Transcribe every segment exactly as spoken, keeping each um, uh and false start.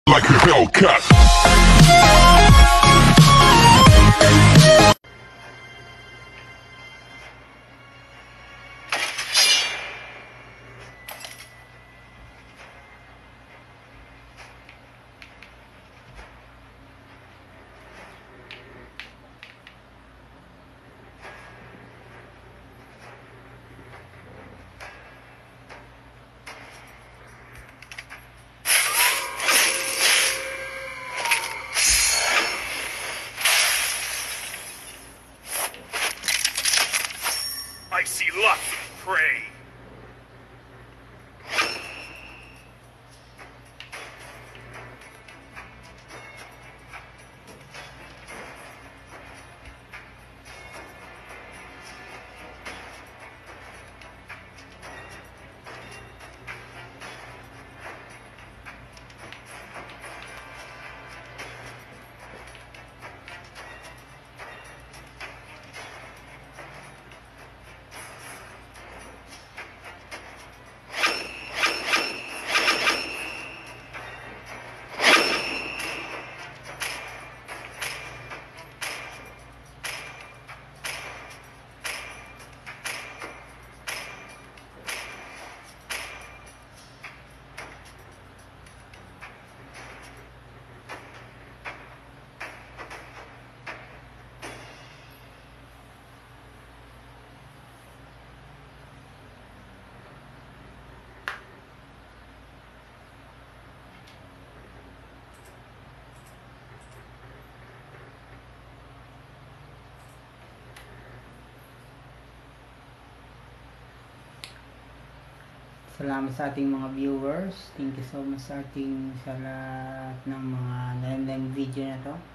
Like a Hellcat. I see lots of prey. Salamat sa ating mga viewers. Thank you so much sa ating sa lahat ng mga nanonood video na to.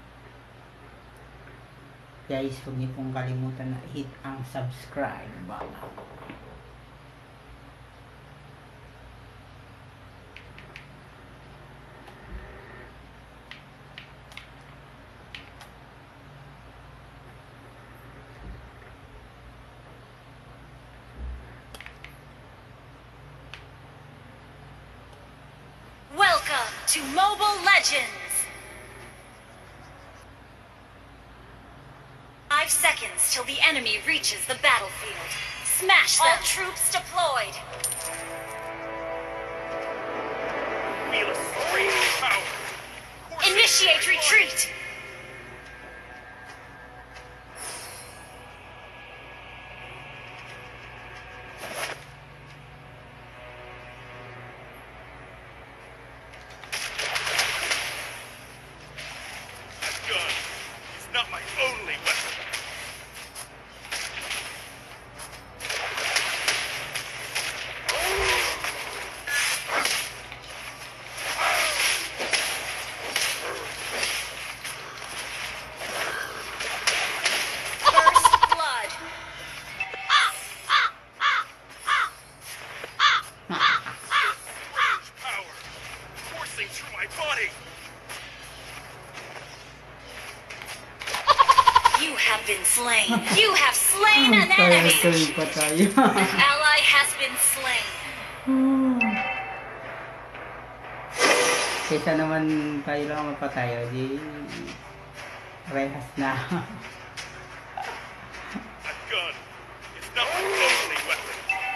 Guys, huwag niyo pong kalimutan na hit ang subscribe button. Welcome to Mobile Legends! Five seconds till the enemy reaches the battlefield. Smash them! All troops deployed! Feel a strange power. Initiate retreat! Gun is not my only weapon. First blood! Strange power coursing through my body. You have been slain. You have slain an Tayo enemy! tuloy pa tayo. An ally has been slain. Kaysa naman tayo lang mapatayo, di rehas na. A gun is not my only weapon.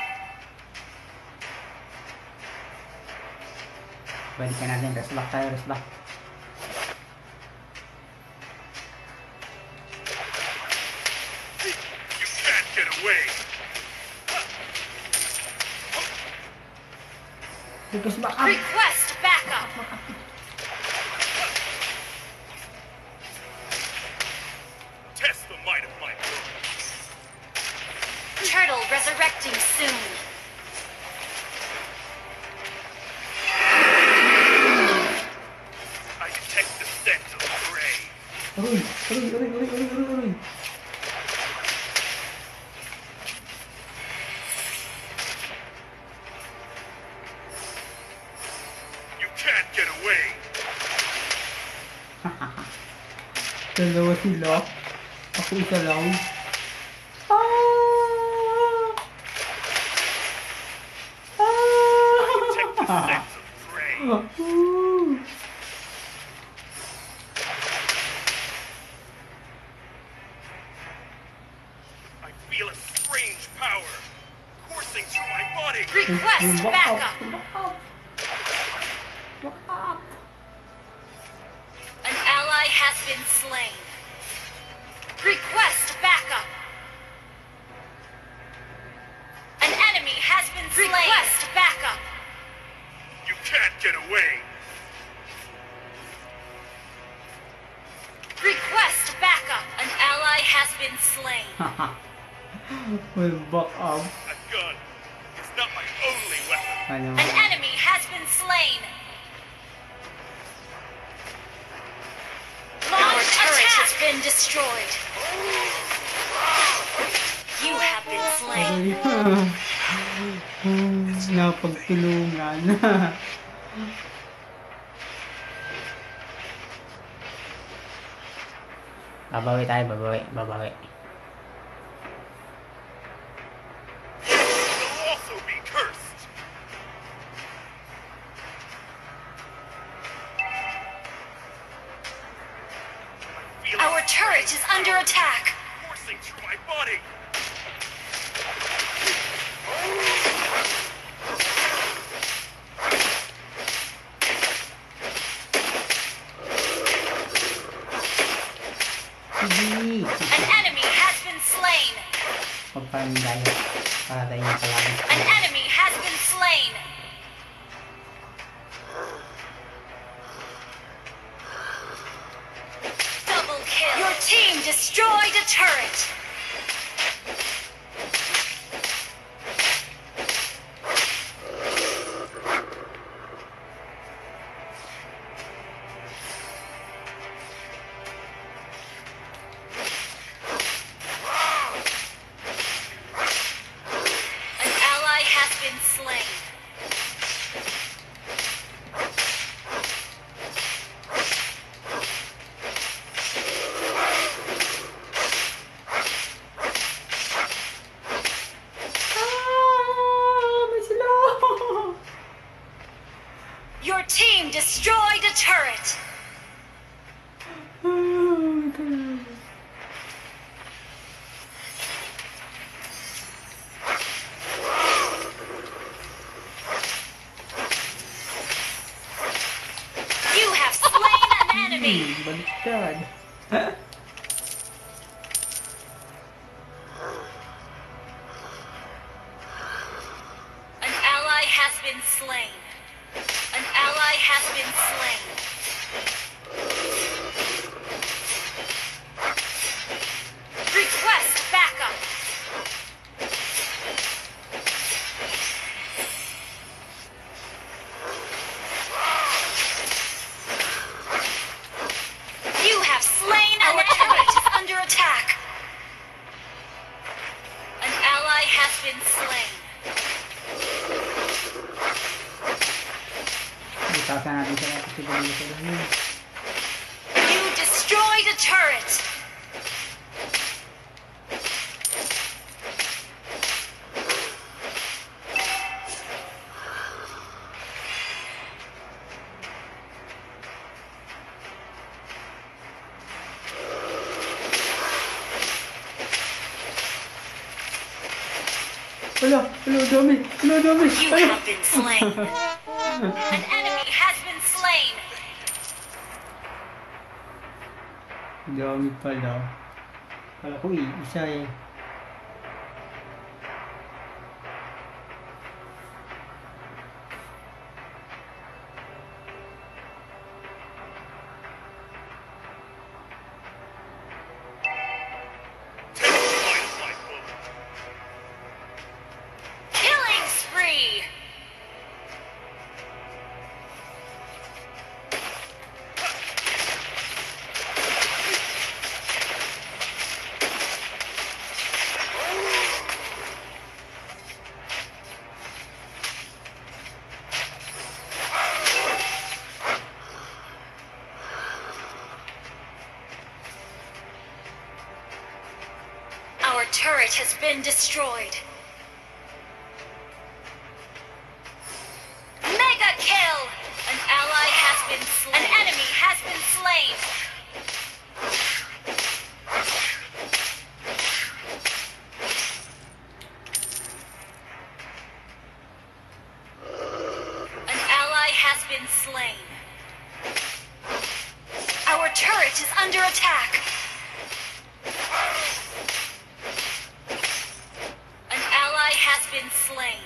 Balikan natin, rest back tayo, rest back. You can't get away. Rest back up! Request backup! Test the might of my will. Turtle resurrecting soon. I detect the scent of prey. Uy! Uy! Uy! Uy! Uy! Uy! Uy! You can't get away. Dalawa sila. Ako isa lang. Ah! I detect the scent of prey. Request Back up! backup. Back up! Back up! An ally has been slain. Request backup. An enemy has been slain. Request backup. You can't get away. Request backup. An ally has been slain. Well, back up. A gun is not my only weapon. Ano? An enemy has been slain. Our turret has been destroyed. You have been slain. Napagtulungan. Babawi tayo, babawi, babawi. Will also be cursed. My feelings Our turret is under attack. coursing through my body. Sige! An enemy has been slain. Pagparin tayo. Para tayo yung palaban. An enemy has been slain. Double kill. Your team destroyed a turret. An ally has been slain. Ah! May sila! Your team destroyed a turret. Ah, may kalaban. You have slain an enemy. Hmm, baliktad. An ally has been slain. An ally has been slain. Request backup. You have slain an enemy. Our turret is under attack. An ally has been slain. Itasan natin sila kasi balik sila yun. You destroyed a turret. Wala! Wala! Dami! Wala! Dami! You have been slain. An enemy has been slain. Dami pala. Kala ko eh, isa eh. Take my life bullet. Killing spree. Our turret has been destroyed. Mega kill! An ally has been slain. An enemy has been slain. turret is under attack. An ally has been slain.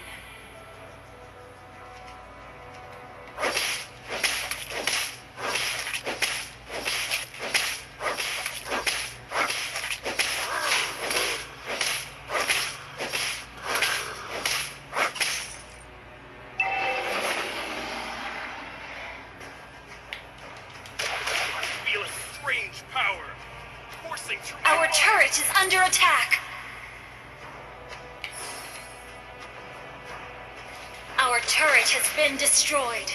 Feel a strange power coursing through my Our body. turret is under attack. Our turret has been destroyed.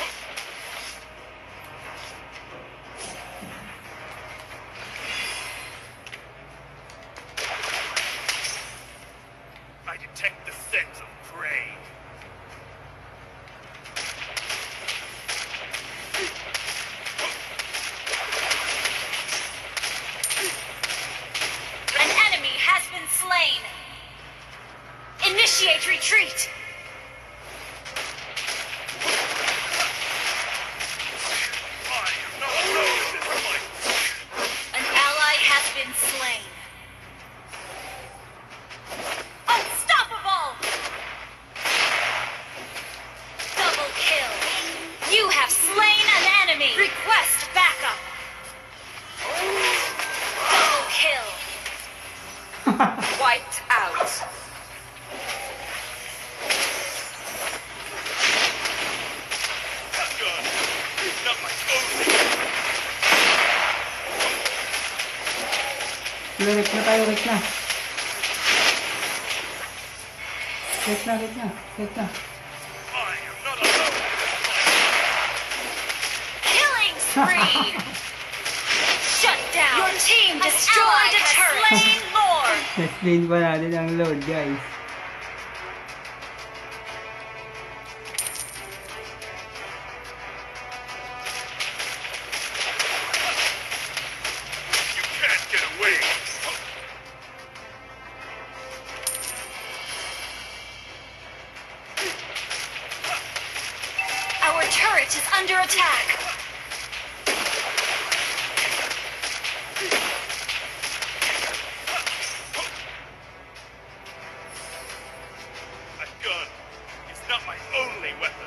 I detect the scent of prey. An enemy has been slain. Initiate retreat. I am not alone in this fight. An ally has been slain. Unstoppable! Double kill. You have slain an enemy. Request backup. Double kill. Wiped out. That gun is not my only. Wait na tayo, wait na. Wait na, wait na, wait na. I am not alone in this fight. Killing spree. Shut down. Your team destroyed a turret. Slain Lord. Explain pa natin ang load, guys. You can't get away. Our turret is under attack. That gun is not my only weapon.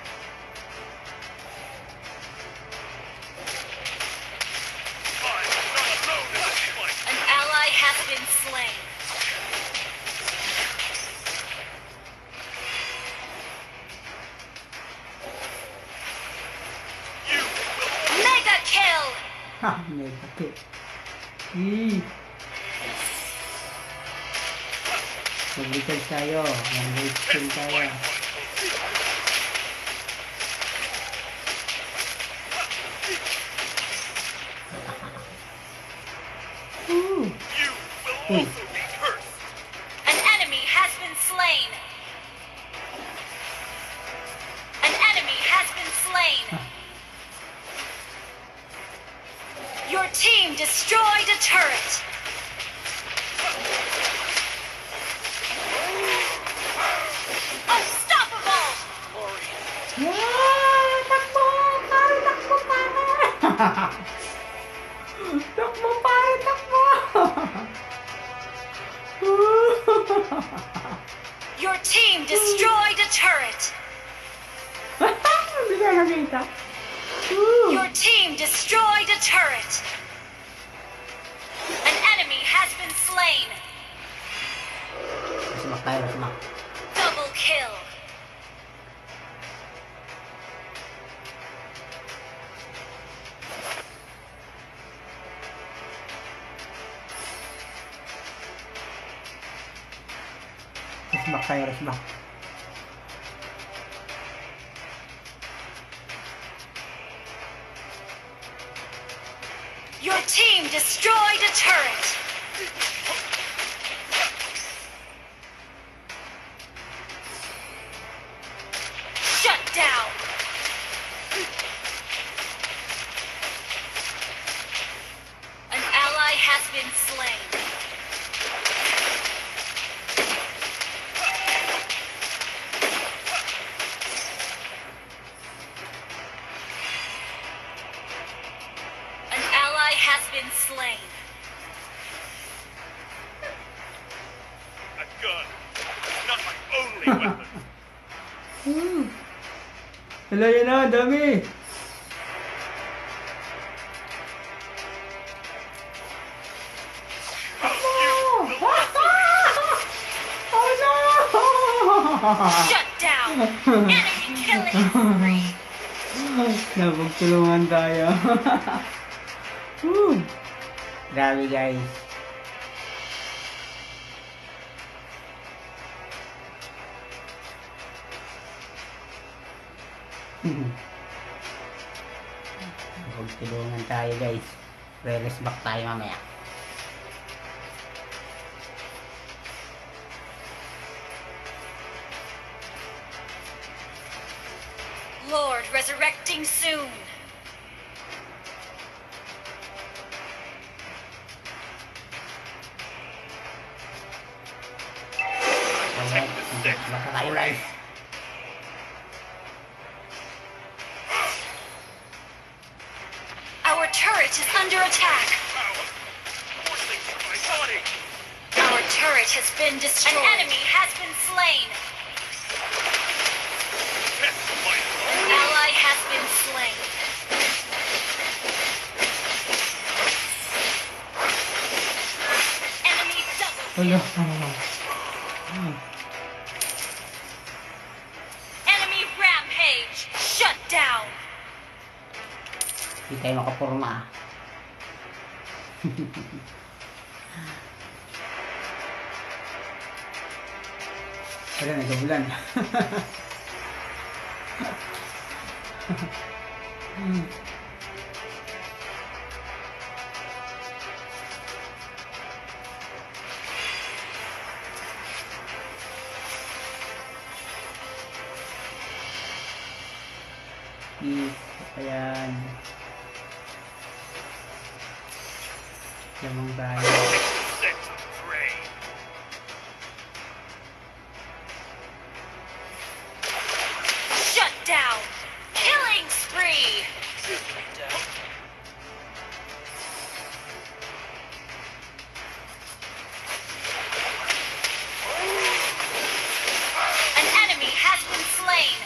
I am not alone in this fight. An ally has been slain. You will Mega kill. Ha! Mega kill. Yee! Mag-recharge tayo. Mag-recharge tayo. Woo! You will also be cursed. An enemy has been slain. An enemy has been slain. Your team destroyed a turret. Unstoppable! Wow! Takbo! Pare, takbo, pare! Takbo, pare, takbo! Your team destroyed a turret. Hindi ka nakita. Woo! Your team destroyed a turret. An enemy has been slain. Sumak tayo, sumak. Double kill. Sumak tayo, sumak. Your team destroyed a turret. Shut down. An ally has been slain. An ally has been slain. A gun is not my only weapon. Hala, yan na, dami! Shut down! Enemy killing spree! Napagtulungan tayo. Woo! Grabe guys. Napagtulungan tayo guys. Relis back tayo mamaya. Lord resurrecting soon. Protect the stick. Baka tayo guys. Our turret is under attack. Power coursing through my body. Our turret has been destroyed. An enemy has been slain. Test my An ally has been slain. Enemy double Hala. kill. Enemy rampage. Shut down. Hindi tayo makapurma. Hala, nagabulan. Yes, ayan. Lamang tayo. set of prey. Shut down. Killing spree. An enemy has been slain.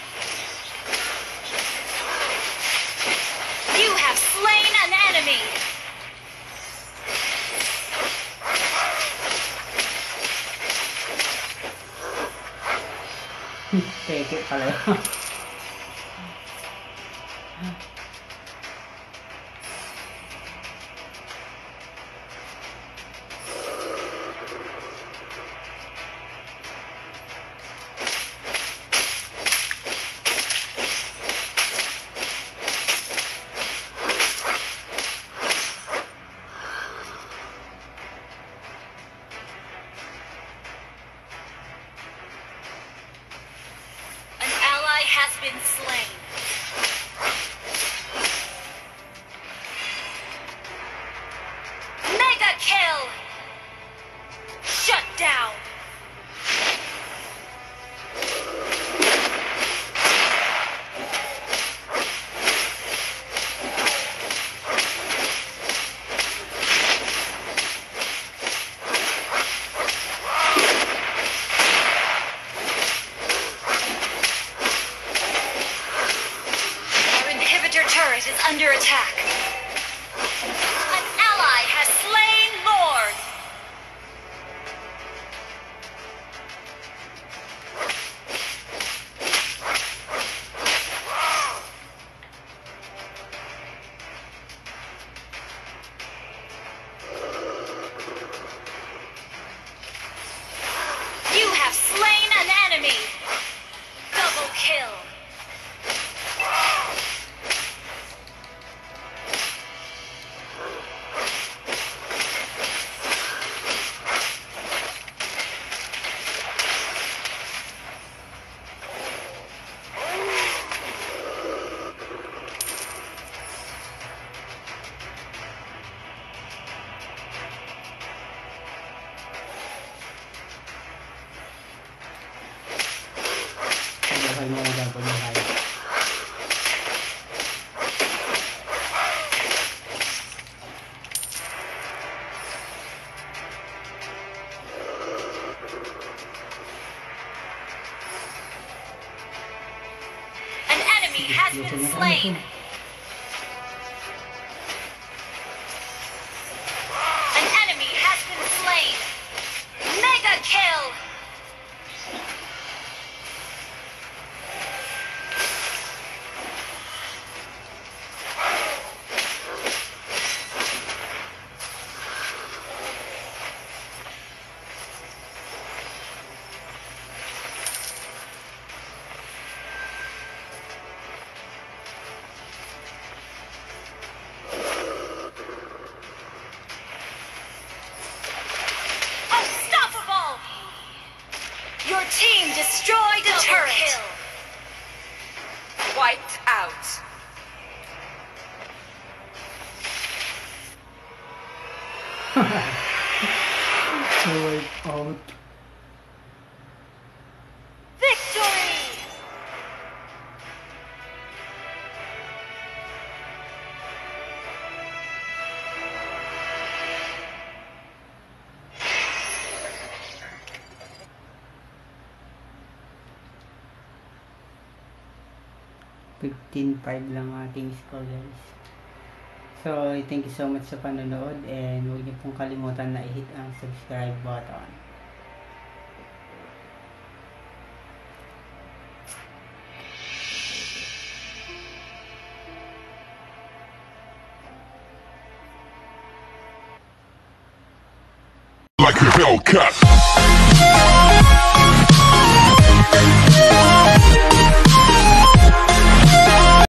You have slain an enemy. Take it pala yun. An ally has been slain. Mega kill! Shut down! Our inhibitor turret is under attack. An ally has slain Lord. You have slain an enemy. Double kill. Buhay mo na dapat buhay. So wipe out. Victory! fifteen five lang ating score guys. So, thank you so much sa panonood and huwag niyo pong kalimutan na i-hit ang subscribe button. Like a Hellcat.